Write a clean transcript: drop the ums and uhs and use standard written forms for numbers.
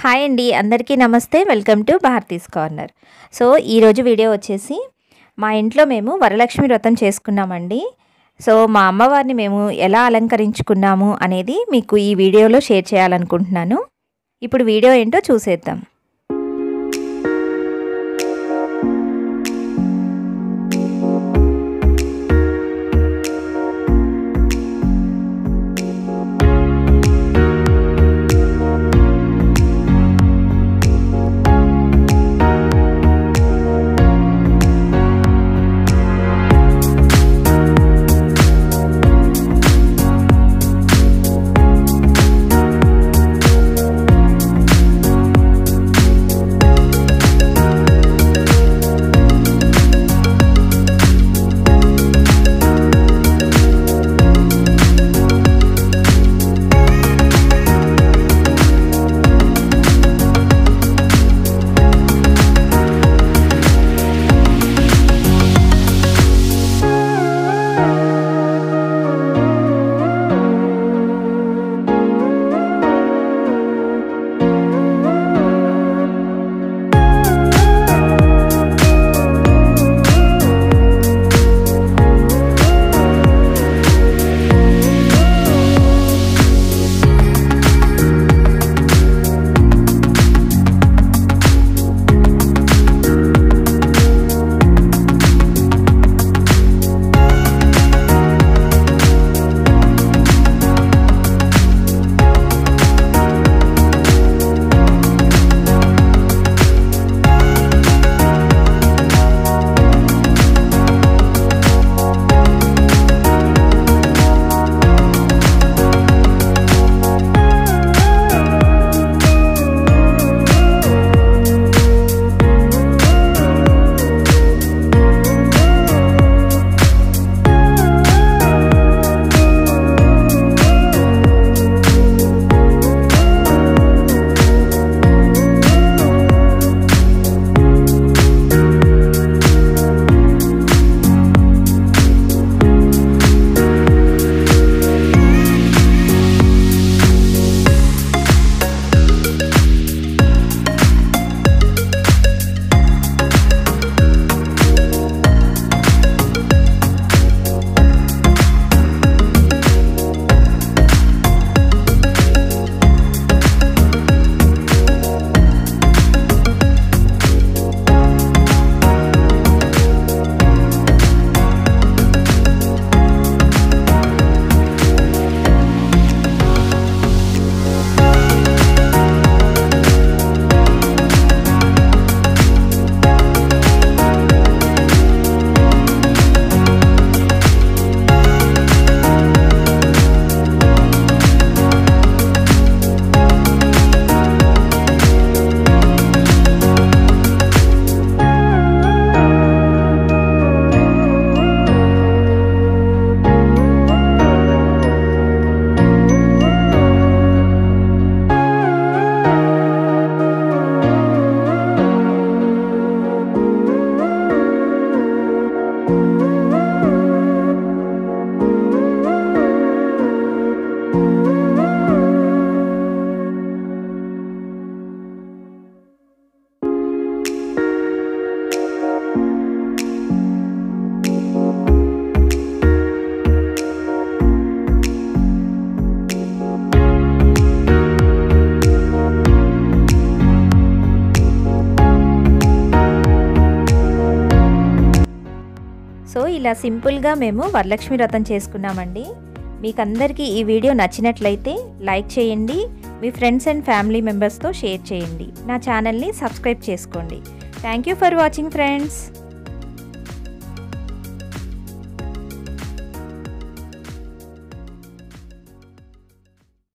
Hi అండి, అందరికీ నమస్తే. Welcome to Bharathi's corner. So ఈరోజు వీడియో వచ్చేసి మా ఇంట్లో మేము వరలక్ష్మి వ్రతం చేసుకున్నామండి. సో మా అమ్మవారిని మేము ఎలా అలంకరించుకున్నాము అనేది మీకు ఈ వీడియోలో షేర్ చేయాలనుకుంటున్నాను. ఇప్పుడు వీడియో ఏంటో చూసేద్దాం. సో ఇలా సింపుల్గా మేము వరలక్ష్మి వ్రతం చేసుకున్నామండి. మీకు అందరికీ ఈ వీడియో నచ్చినట్లయితే లైక్ చేయండి, మీ ఫ్రెండ్స్ అండ్ ఫ్యామిలీ మెంబర్స్తో షేర్ చేయండి, నా ఛానల్ని సబ్స్క్రైబ్ చేసుకోండి. Thank you for watching friends.